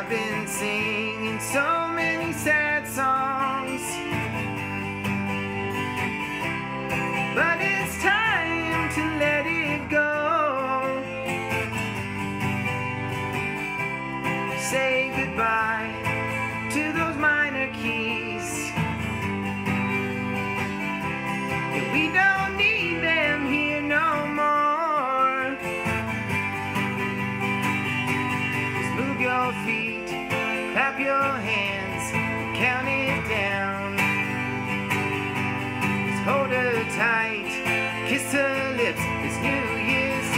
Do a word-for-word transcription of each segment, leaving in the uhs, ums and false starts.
I've been singing so many sad songs, but it's time to let it go. Say goodbye to those minor keys. We don't need them here no more. Just move your feet, clap your hands, count it down. Just hold her tight, kiss her lips, it's New Year's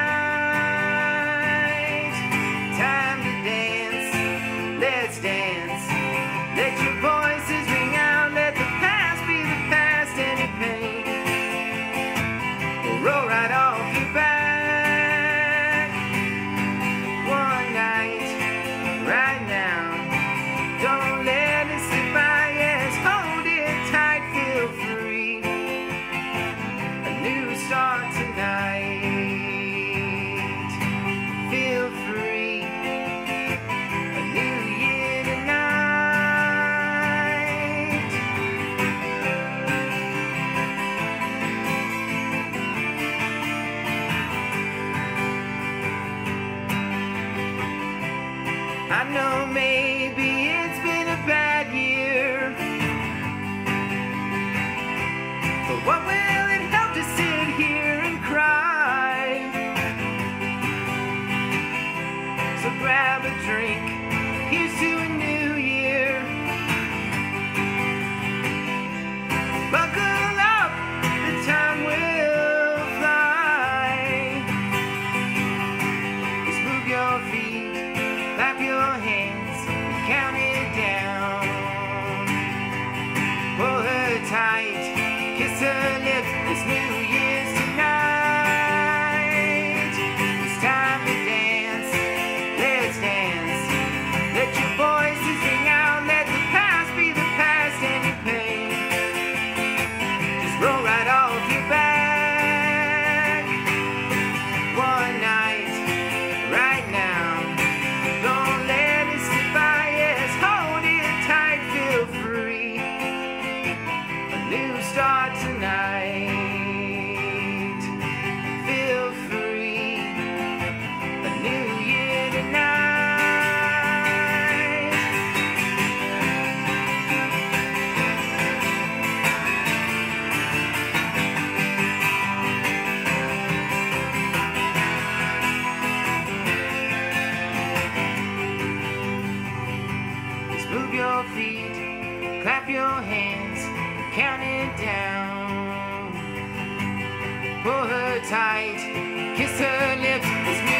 tonight. Time to dance, let's dance. Let your voices ring out, let the past be the past. Any pain will roll right off your back. One night, right now, don't let it slip by. Yes, hold it tight, feel free. A new start tonight. Feel free. A new year tonight. I know maybe it's been a bad year, but what will it help to sit here and cry? So grab a drink, here's to a new year. Buckle up, the time will fly. Just move your feet, clap your hands, count it down. Pull her tight, kiss her lips, it's New Year's tonight. It's time to dance, let's dance. Let your voices ring out, let the past be the past. Any pain, just roll right off your back. One night, right now, don't let it slip by. Yes, hold it tight, feel free. A new start tonight. Feel free. A new year tonight. Just move your feet, clap your hands, count it down. Pull her tight, kiss her lips, it's